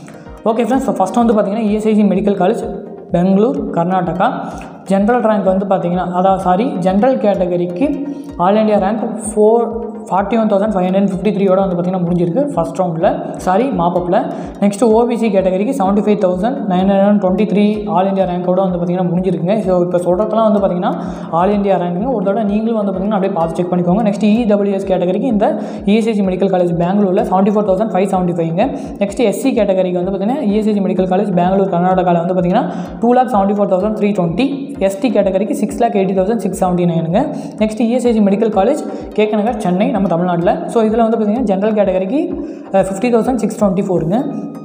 [SPEAKER 1] ஓகே ஃப்ரெண்ட்ஸ், ஸோ ஃபஸ்ட்டு வந்து பார்த்திங்கன்னா ESIC medical college Bangalore Karnataka general rank வந்து பார்த்திங்கன்னா அதாவது சாரி ஜென்ரல் கேட்டகரிக்கு all India rank four forty one thousand five hundred fifty த்ரீயோட வந்து பார்த்திங்கன்னா முடிஞ்சிருக்கு ஃபஸ்ட் ரவுண்டில், சாரி மாப்பப்பில். நெக்ஸ்ட்டு ஓபிசி கேட்டகரிக்கு seventy five thousand nine hundred twenty three all India ரேங்கோட வந்து பார்த்திங்கன்னா முடிஞ்சிருக்குங்க. ஸோ இப்போ சொல்கிறதுலாம் வந்து பார்த்திங்கன்னா ஆல் இண்டியா ரேங்க்குங்க. ஒரு தடவை நீங்களும் வந்து பார்த்திங்கன்னா அப்படியே பார்த்து செக் பண்ணிக்கோங்க. நெக்ஸ்ட் இடபிள்யூஎஸ் கேட்டகரிக்கு இந்த இஎஸ்ஐசி மெடிக்கல் காலேஜ் பெங்களூரில் seventy four thousand five seventy ஃபைவ்ங்க. நெக்ஸ்ட் எஸ்சி கேட்டகரிக்கு வந்து பார்த்திங்கன்னா இஎஸ்ஐசி மெடிக்கல் காலேஜ் பெங்களூர் கர்நாடகாவில் வந்து பார்த்திங்கன்னா two lakh seventy four thousand three twenty ST கேட்டகரிக்கு six lakh eighty thousand six seventy நைனுங்க. Next ESIC medical college KK Nagar Chennai நம்ம தமிழ்நாட்டில். ஸோ இதில் வந்து பார்த்திங்கன்னா ஜென்ரல் கேட்டகரிக்கு ஃபிஃப்டி தௌசண்ட் சிக்ஸ் டுவெண்ட்டி ஃபோருங்க.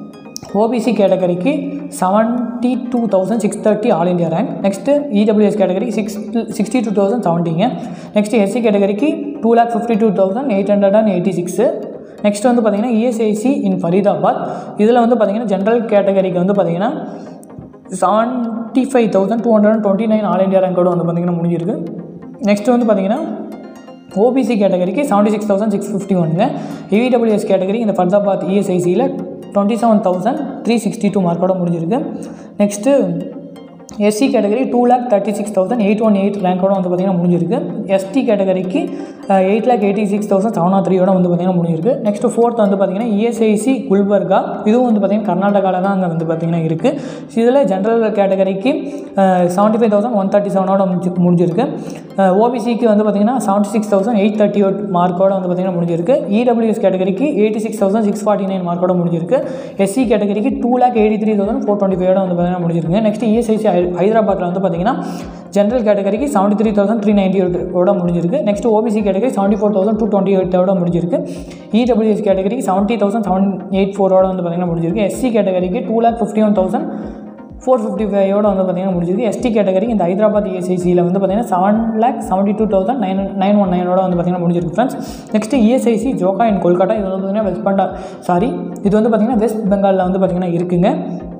[SPEAKER 1] ஓபிசி கேட்டகரிக்கு seventy two thousand six thirty all India rank. Next EWS கேட்டகரிக்கு சிக்ஸ் சிக்ஸ்டி டூ தௌசண்ட் செவன்ட்டிங்க. நெக்ஸ்ட்டு எஸ்சி கேட்டகரிக்கு two lakh fifty two thousand eight hundred and eighty six. Next வந்து பார்த்திங்கன்னா ESIC இன் ஃபரீதாபாத். இதில் வந்து பார்த்திங்கன்னா ஜென்ரல் கேட்டகரிக்கு வந்து பார்த்திங்கன்னா seventy five thousand two hundred twenty nine all India ரேங்கோடு வந்து பார்த்திங்கன்னா முடிஞ்சிருக்கு. நெக்ஸ்ட்டு வந்து பார்த்திங்கன்னா ஓபிசி கேட்டகரிக்கு seventy six thousand six fifty ஒன்றுங்க. இடபிள்யூஎஸ் கேட்டகரி இந்த ஃபரீதாபாத் இஎஸ்ஐசியில் twenty seven thousand three sixty two மார்க்கோட முடிஞ்சிருக்கு. Next SC category two lakh thirty six thousand eight one eight ரேங்கோட வந்து பார்த்திங்கன்னா முடிஞ்சிருக்கு. எஸ்டி கேட்டகரிக்கு eight lakh eighty six thousand seven or த்ரீயோட வந்து பார்த்திங்கன்னா முடிஞ்சிருக்கு. நெக்ஸ்ட் ஃபோர்த் வந்து பார்த்திங்கன்னா இஎஸ்ஐசி குல்பர்கா. இதுவும் வந்து பார்த்திங்கன்னா கர்நாடகாவில் தான் அங்கே வந்து பார்த்திங்கன்னா இருக்குது. இதில் ஜென்ரல் கேட்டகரிக்கு seventy five thousand one thirty செவனோட முடிஞ்சு முடிஞ்சிருக்கு. ஓபிசிக்கு வந்து பார்த்திங்கன்னா seventy six thousand eight thirty eight மார்க்கோட வந்து பார்த்திங்கன்னா முடிஞ்சிருக்கு. இடபிள்யூஎஸ் கேட்டகரிக்கு eighty six thousand six forty nine மார்க்கோட முடிஞ்சிருக்கு. எஸ்சி கேட்டகரிக்கு two lakh eighty three thousand four twenty ஃபைவோட வந்து பார்த்திங்கன்னா முடிஞ்சிருக்கு. நெக்ஸ்ட் இஎஸ்ஐசி ஹைதராபாத்தில் வந்து பார்த்திங்கன்னா ஜென்ரல் கேட்டகரிக்கு seventy three thousand three ninety எயிட்டோட முடிஞ்சிருக்கு. Next OBC category seventy four thousand two twenty எயிட்டோட முடிஞ்சிருக்கு. இடபிள்யூஎஸ் கேட்டகரிக்கு செவன்ட்டி தௌசண்ட் செவன் எயிட் ஃபோரோட வந்து பார்த்திங்கன்னா முடிஞ்சிருக்கு. எஸ்சி கேட்டகரிக்கு two lakh fifty one thousand four fifty ஃபைவோட வந்து பார்த்திங்கன்னா முடிஞ்சிருக்கு. எஸ்டி கேட்டகரி இந்த ஹைதராபாத் இஎஸ்ஐசியில் வந்து பார்த்திங்கன்னா seven lakh seventy two thousand nine nine one நைனோட வந்து பார்த்திங்கன்னா முடிஞ்சிருக்கு friends. Next ESIC Joka in Kolkata. இது வந்து பார்த்திங்கன்னா வெஸ்ட் பெங்கால் சாரி இது வந்து பார்த்திங்கன்னா வெஸ்ட் பெங்காலில் வந்து பார்த்திங்கன்னா இருக்குங்க.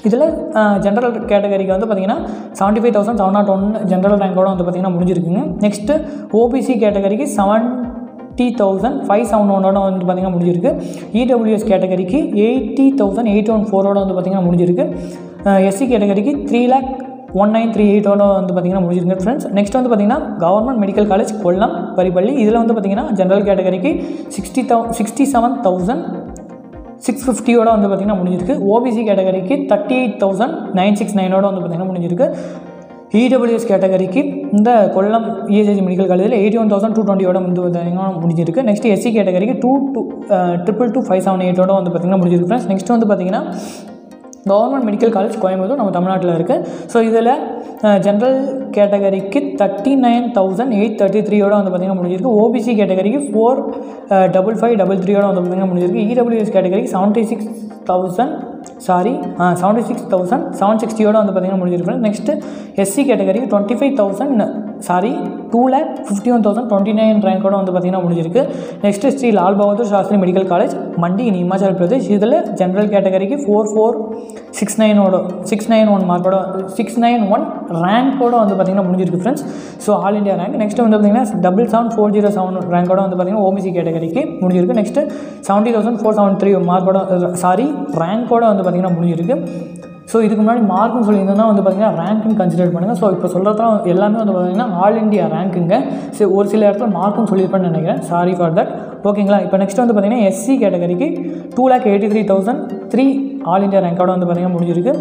[SPEAKER 1] இதில் ஜென்ரல் கேட்டகரிக்கு வந்து பார்த்திங்கன்னா seventy five thousand seven nought one general ரேங்கோட வந்து பார்த்திங்கன்னா முடிஞ்சிருக்குங்க. நெக்ஸ்ட்டு ஓபிசி கேட்டகரிக்கு செவன்ட்டி தௌசண்ட் ஃபைவ் செவன் ஒன்னோட வந்து பார்த்திங்கன்னா முடிஞ்சிருக்கு. இடபிள்யூஎஸ் கேட்டகரிக்கு எயிட்டி தௌசண்ட் எயிட் ஒன் ஃபோரோட வந்து பார்த்திங்கன்னா முடிஞ்சிருக்கு. எஸ்சி கேட்டகரிக்கு three lakh one nine three எயிட்டோட வந்து பார்த்திங்கன்னா முடிஞ்சிருக்கு ஃப்ரெண்ட்ஸ். நெக்ஸ்ட் வந்து பார்த்திங்கன்னா government medical college Kollam Parippally. இதில் வந்து பார்த்திங்கன்னா ஜென்ரல் கேட்டகரிக்கு sixty thou sixty seven thousand six ஃபிஃப்டியோட வந்து பார்த்திங்கன்னா முடிஞ்சிருக்கு. ஓபிசி கேட்டகரிக்கு thirty eight thousand nine six நைனோட வந்து பார்த்திங்கன்னா முடிஞ்சிருக்கு. இடபிள்யூஎஸ் கேட்டகரிக்கு இந்த கொல்லம் இஎஸ்ஐசி மெடிக்கல் காலேஜில் எயிட்டி ஒன் தௌசண்ட் டூ டுவெண்ட்டியோட வந்து பார்த்திங்கன்னா முடிஞ்சிருக்கு. நெக்ஸ்ட் எஸ்சி கேட்டகரிக்கு two two triple two five seven எயிட்டோட வந்து பார்த்திங்கன்னா முடிஞ்சிருக்கு ஃப்ரெண்ட்ஸ். நெக்ஸ்ட் வந்து பார்த்திங்கன்னா கவர்மெண்ட் மெடிக்கல் காலேஜ் கோயம்புத்தூர் நம்ம தமிழ்நாட்டில் இருக்குது. ஸோ இதில் ஜென்ரல் கேட்டகரிக்கு thirty nine thousand eight thirty த்ரீயோட வந்து பார்த்திங்கன்னா முடிஞ்சிருக்கு. ஓபிசி கேட்டகரிக்கு ஃபோர் டபுள் ஃபைவ் டபுள் த்ரீயோட வந்து பார்த்திங்கன்னா முடிஞ்சிருக்கு. இடபிள்யூஎஸ் கேட்டகரிக்கு seventy six thousand sorry seventy six thousand seven சிக்ஸ்டியோட வந்து பார்த்திங்கன்னா முடிஞ்சிருக்கு. நெக்ஸ்ட்டு எஸ்சி கேட்டகரிக்கு twenty five thousand sorry two lakh fifty one thousand twenty nine ரேங்கோட வந்து பார்த்திங்கன்னா முடிஞ்சிருக்கு. Next Shri Lal Bahadur Shastri medical college Mandi in Himachal Pradesh. இதில் ஜென்ரல் கேட்டகரிக்கு ஃபோர் ஃபோர் சிக்ஸ் நைனோட சிக்ஸ் நைன் ஒன் மார்க்கோட சிக்ஸ் நைன் ஒன் ரேங்கோட வந்து பார்த்திங்கன்னா முடிஞ்சிருக்கு friends. So all India rank. Next வந்து பார்த்திங்கன்னா double seven four zero seven ரேங்கோட வந்து பார்த்திங்கன்னா ஓபிசி கேட்டகரிக்கு முடிஞ்சிருக்கு. Next seventy thousand four seven three மார்க்கோட சாரி ரேங்கோட வந்து பார்த்திங்கன்னா முடிஞ்சிருக்கு. ஸோ இதுக்கு முன்னாடி மார்க்குன்னு சொல்லியிருந்தோன்னா வந்து பார்த்திங்கன்னா ரேங்க்குன்னு கன்சிடர் பண்ணுங்கள். ஸோ இப்போ சொல்கிறதுலாம் எல்லாமே வந்து பார்த்திங்கன்னா ஆல் இண்டியா ரேங்க்குங்க. ஸோ ஒரு சில இடத்துல மார்க்குன்னு சொல்லியிருப்பேன்னு நினைக்கிறேன். Sorry for that. ஓகேங்களா. இப்போ நெக்ஸ்ட் வந்து பார்த்திங்கன்னா எஸ்சி கேட்டகரிக்கு two lakh eighty three thousand three all India ரேங்கோட வந்து பார்த்திங்கன்னா முடிஞ்சிருக்கு.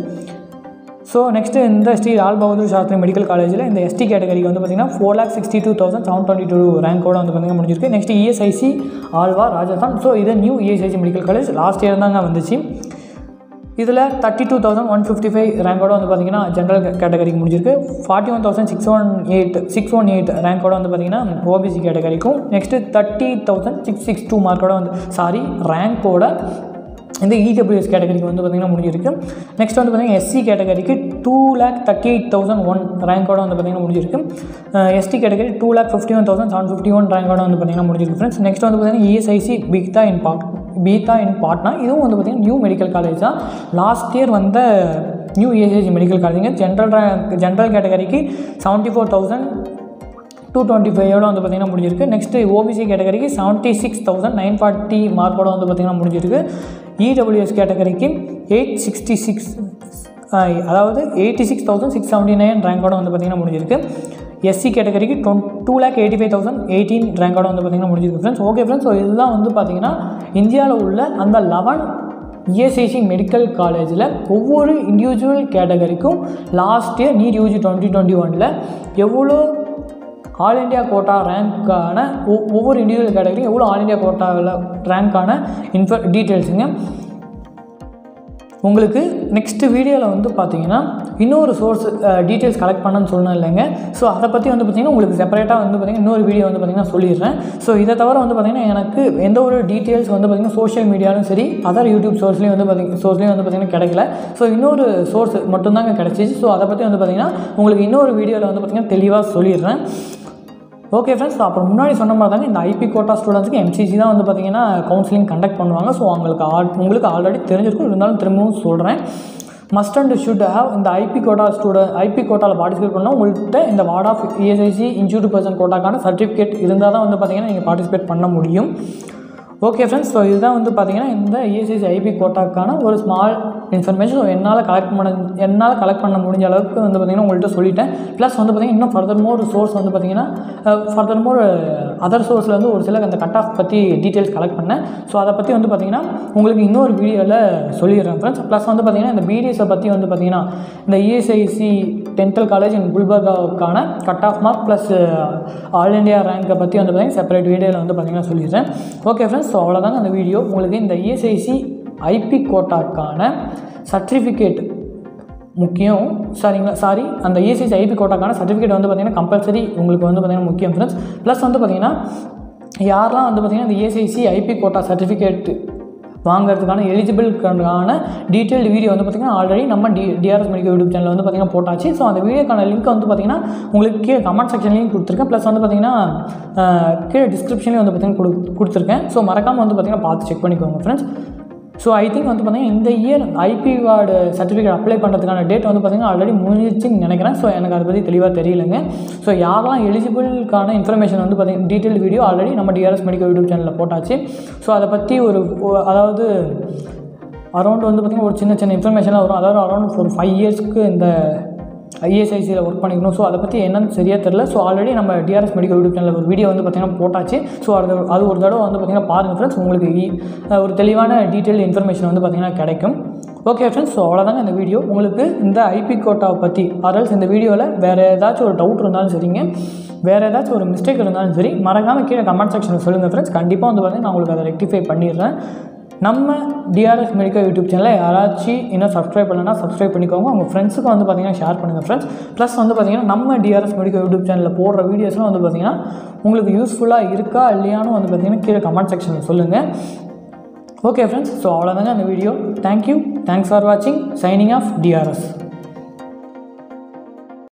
[SPEAKER 1] ஸோ நெக்ஸ்ட்டு இந்த ஸ்ரீ லால் பகதூர் சாஸ்திரி மெடிக்கல் காலேஜில் இந்த எஸ்டி கேட்டகரிக்கு வந்து பார்த்திங்கன்னா four lakh sixty two thousand seven twenty two ரேங்கோட வந்து பார்த்திங்கன்னா முடிஞ்சிருக்கு. Next ESIC Alwar Rajasthan. So இது new ESIC medical college last year தாங்க வந்துச்சு. இதில் thirty two thousand one fifty five ரேங்கோட வந்து பார்த்திங்கன்னா ஜென்ரல் கேட்டகரிக்கு முடிஞ்சிருக்கு. Forty one thousand six one eight six one eight ரேங்கோட வந்து பார்த்திங்கன்னா ஓபிசி கேட்டகரிக்கும். Next thirty thousand six six two மார்க்கோட வந்து சாரி ரேங்கோட இந்த இடபிள்யூஎஸ் கேட்டகரிக்கு வந்து பார்த்திங்கன்னா முடிஞ்சிருக்கு. நெக்ஸ்ட் வந்து பார்த்திங்கன்னா எஸ்சி கேட்டகரிக்கு two lakh thirty eight thousand one ரேங்கோட வந்து பார்த்திங்கன்னா முடிஞ்சிருக்கு. ST category two lakh fifty one thousand seven fifty one ரேங்கோட வந்து பார்த்திங்கன்னா முடிஞ்சிருக்கு ஃப்ரெண்ட்ஸ். நெக்ஸ்ட் வந்து பார்த்திங்கன்னா இஎஸ்ஐசி பீத்தா இன் பாட் பீத்தா இன் பாட்னா. இதுவும் வந்து பார்த்திங்கன்னா நியூ மெடிக்கல் காலேஜ் தான். லாஸ்ட் இயர் வந்த நியூ இஎஸ்ஐசி மெடிக்கல் காலேஜுங்க. ஜென்ரல் ரேங்க் ஜென்ரல் கேட்டகரிக்கு seventy four thousand two twenty ஃபைவோட வந்து பார்த்திங்கன்னா முடிஞ்சிருக்கு. நெக்ஸ்ட்டு ஓபிசி கேட்டகரிக்கு seventy six thousand nine forty மார்க்கோட வந்து பார்த்திங்கன்னா முடிஞ்சிருக்கு. இடபிள்யூஎஸ் கேட்டகரிக்கு எயிட் சிக்ஸ்டி சிக்ஸ் அதாவது eighty six thousand six seventy nine ரேங்கோட வந்து பார்த்திங்கன்னா முடிஞ்சிருக்கு. எஸ்சி கேட்டகரிக்கு டொன் two lakh eighty five thousand eighteen ரேங்கோட வந்து பார்த்திங்கன்னா முடிஞ்சிருக்கு ஃப்ரெண்ட்ஸ். Okay friends. ஸோ இதுதான் வந்து பார்த்திங்கன்னா இந்தியாவில் உள்ள அந்த லெவன் இஎஸ்ஐசி மெடிக்கல் காலேஜில் ஒவ்வொரு இண்டிவிஜுவல் கேட்டகரிக்கும் last year NEET UG twenty twenty ஒனில் எவ்வளோ ஆல் இண்டியா கோட்டா ரேங்க்கான ஒவ்வொரு இண்டிவிஜுவல் கேட்டகரியும் எவ்வளோ ஆல் இண்டியா கோட்டாவில் ரேங்க்கான இன்ஃப டீட்டெயில்ஸுங்க. உங்களுக்கு நெக்ஸ்ட்டு வீடியோவில் வந்து பார்த்தீங்கன்னா இன்னொரு சோர்ஸ் டீட்டெயில்ஸ் கலெக்ட் பண்ணணும்னு சொல்லணும் இல்லைங்க. ஸோ அதை பற்றி வந்து பார்த்திங்கன்னா உங்களுக்கு செப்பரேட்டாக வந்து பார்த்திங்கன்னா இன்னொரு வீடியோ வந்து பார்த்திங்கன்னா சொல்லிடுறேன். ஸோ இதை தவிர வந்து பார்த்திங்கன்னா எனக்கு எந்த ஒரு டீட்டெயில்ஸ் வந்து பார்த்திங்கன்னா சோஷியல் மீடியாலும் சரி அதர் யூடியூப் சோர்ஸ்லேயும் வந்து பார்த்திங்கன்னா சோர்ஸ்லேயும் வந்து பார்த்திங்கன்னா கிடைக்கல. ஸோ இன்னொரு சோர்ஸ் மட்டும்தாங்க கிடச்சிச்சு. ஸோ அதை பற்றி வந்து பார்த்திங்கன்னா உங்களுக்கு இன்னொரு வீடியோவில் வந்து பார்த்திங்கன்னா தெளிவாக சொல்லிடுறேன். Okay friends. ஸோ அப்புறம் முன்னாடி சொன்ன மாதிரி தாங்க இந்த ஐபி கோட்டா ஸ்டூடெண்ட்ஸுக்கு எம்சிசி தான் வந்து பார்த்திங்கன்னா கவுன்சிலிங் கண்டக்ட் பண்ணுவாங்க. ஸோ அவங்களுக்கு ஆல் உங்களுக்கு ஆல்ரெடி தெரிஞ்சிருக்கும், இருந்தாலும் திரும்பவும் சொல்கிறேன். மஸ்ட் அண்ட் ஷுட் ஹேவ் இந்த ஐபி கோட்டா ஸ்டூடெண்ட் ஐபி கோட்டாவில் பார்ட்டிசிபேட் பண்ணால் உங்கள்கிட்ட இந்த ward of ESIC institute person கோட்டாக்கான சர்டிஃபிகேட் இருந்தால் தான் வந்து பார்த்திங்கன்னா நீங்கள் பார்ட்டிசிபேட் பண்ண முடியும். Okay friends. ஸோ இதுதான் வந்து பார்த்திங்கன்னா இந்த இஎஸ்ஐசி ஐபி கோட்டாக்கான ஒரு ஸ்மால் இன்ஃபர்மேஷன். ஸோ என்னால் கலெக்ட் பண்ண என்னால் கலெக்ட் பண்ண முடிஞ்ச அளவுக்கு வந்து பார்த்திங்கன்னா உங்கள்கிட்ட சொல்லிட்டேன். ப்ளஸ் வந்து பார்த்திங்கன்னா இன்னும் ஃபர்தர் மோர் சோர்ஸ் வந்து பார்த்திங்கன்னா ஃபர்தர் மோர் அதர் சோர்ஸில் வந்து ஒரு சில அந்த கட் ஆஃப் பற்றி டீட்டெயில்ஸ் கலெக்ட் பண்ணேன். ஸோ அதை பற்றி வந்து பார்த்திங்கன்னா உங்களுக்கு இன்னொரு வீடியோவில் சொல்லிடுறேன் ஃப்ரெண்ட்ஸ். ப்ளஸ் வந்து பார்த்திங்கன்னா இந்த பிடிஎஸை பற்றி வந்து பார்த்திங்கன்னா இந்த இஎஸ்ஐசி டென்டல் காலேஜ் இன் குல்பர்காவுக்கான cut off mark plus all India ரேங்கை பற்றி வந்து பார்த்திங்கன்னா செப்பரேட் வீடியோவில் வந்து பார்த்திங்கன்னா சொல்லிடுறேன். Okay friends. ஸோ அவ்வளோதாங்க அந்த வீடியோ. உங்களுக்கு இந்த இஎஸ்ஐசி ஐபி கோட்டாக்கான சர்டிஃபிகேட் முக்கியம் சரிங்களா சாரி அந்த இஎஸ்ஐசி ஐபி கோட்டாக்கான சர்டிஃபிகேட் வந்து பார்த்திங்கன்னா கம்பல்சரி உங்களுக்கு வந்து பார்த்திங்கன்னா முக்கியம் ஃப்ரெண்ட்ஸ். ப்ளஸ் வந்து பார்த்திங்கன்னா யாரெல்லாம் வந்து பார்த்திங்கன்னா இந்த இஎஸ்ஐசி ஐபி கோட்டா சர்டிஃபிகேட் வாங்கிறதுக்கான எலிஜிபிள்கான டீட்டெயில்டு வீடியோ வந்து பார்த்திங்கன்னா ஆல்ரெடி நம்ம டி டிஆர்எஸ் மெடிக்கல் யூடியூப் சேனலில் வந்து பார்த்திங்கன்னா போட்டாச்சு. ஸோ அந்த வீடியோக்கான லிங்க் வந்து பார்த்திங்கன்னா உங்களுக்கு கீழே கமெண்ட் செக்ஷன்லேயும் கொடுத்துருக்கேன். ப்ளஸ் வந்து பார்த்திங்கன்னா கீழே டிஸ்கிரிப்ஷன்லேயும் வந்து பார்த்திங்கன்னா கொடு கொடுத்துருக்கேன். ஸோ மறக்காமல் வந்து பார்த்திங்கன்னா பார்த்து செக் பண்ணிக்கோங்க ஃப்ரெண்ட்ஸ். ஸோ ஐ திங்க் வந்து பார்த்திங்கன்னா இந்த year IP card certificate apply பண்ணுறதுக்கான டேட் வந்து பார்த்திங்கன்னா ஆல்ரெடி முடிஞ்சிச்சுன்னு நினைக்கிறேன். ஸோ எனக்கு அதை பற்றி தெளிவாக தெரியலைங்க. ஸோ யாரெல்லாம் எலிஜிபிள்கான இன்ஃபர்மேஷன் வந்து பார்த்திங்கன்னா டீட்டெயில் வீடியோ ஆல்ரெடி நம்ம டிஆர்எஸ் மெடிக்கல் யூடியூப் சேனலில் போட்டாச்சு. ஸோ அதை பற்றி ஒரு அதாவது அரௌண்ட் வந்து பார்த்திங்கன்னா ஒரு சின்ன சின்ன இன்ஃபர்மேஷனாக வரும். அதாவது அரௌண்ட் ஒரு ஃபைவ் இயர்ஸ்க்கு இந்த ஐஎஸ்ஐசியில் ஒர்க் பண்ணிக்கணும். ஸோ அதை பற்றி என்னன்னு சரியாக தெரில. ஸோ ஆல்ரெடி நம்ம டிஆர்எஸ் மெடிக்கல் யூடியூப் சேனலில் ஒரு வீடியோ வந்து பார்த்திங்கன்னா போட்டாச்சு. ஸோ அது அது ஒரு தடவை வந்து பார்த்திங்கன்னா பாருங்கள் ஃப்ரெண்ட்ஸ், உங்களுக்கு ஒரு தெளிவான டீட்டெயில் இன்ஃபர்மேஷன் வந்து பார்த்திங்கன்னா கிடைக்கும். ஓகே ஃப்ரெண்ட்ஸ், ஸோ அவ்வளோதாங்க இந்த வீடியோ. உங்களுக்கு இந்த ஐபி கோட்டாவை பற்றி ஆர்எல்ஸ் இந்த வீடியோவில் வேறு ஏதாச்சும் ஒரு டவுட் இருந்தாலும் சரிங்க, வேறு ஏதாச்சும் ஒரு மிஸ்டேக் இருந்தாலும் சரி, மறக்காமல் கீழே கமெண்ட் செக்ஷனில் சொல்லுங்கள் ஃப்ரெண்ட்ஸ். கண்டிப்பாக வந்து பார்த்திங்கன்னா நான் உங்களுக்கு அதை ரெக்டிஃபை பண்ணிடுறேன். நம்ம டிஆர்எஸ் மெடிக்கல் யூடியூப் சேனலில் யாராச்சும் இன்னும் சப்ஸ்கிரைப் பண்ணலன்னா சப்ஸ்கிரைப் பண்ணிக்கோங்க. உங்கள் ஃப்ரெண்ட்ஸுக்கு வந்து பார்த்திங்கன்னா ஷேர் பண்ணுங்கள் ஃப்ரெண்ட்ஸ். ப்ளஸ் வந்து பார்த்திங்கன்னா நம்ம டிஆர்எஸ் மெடிக்கல் யூடியூப் சேனலில் போடுற வீடியோஸ்லாம் வந்து பார்த்திங்கன்னா உங்களுக்கு யூஸ்ஃபுல்லாக இருக்கா இல்லையானு வந்து பார்த்திங்கன்னா கீழே கமெண்ட் செக்ஷனில் சொல்லுங்கள். ஓகே ஃப்ரெண்ட்ஸ், ஸோ அவ்வளோதாங்க அந்த வீடியோ. தேங்க்யூ, தேங்க்ஸ் ஃபார் வாட்சிங். Signing off TRS.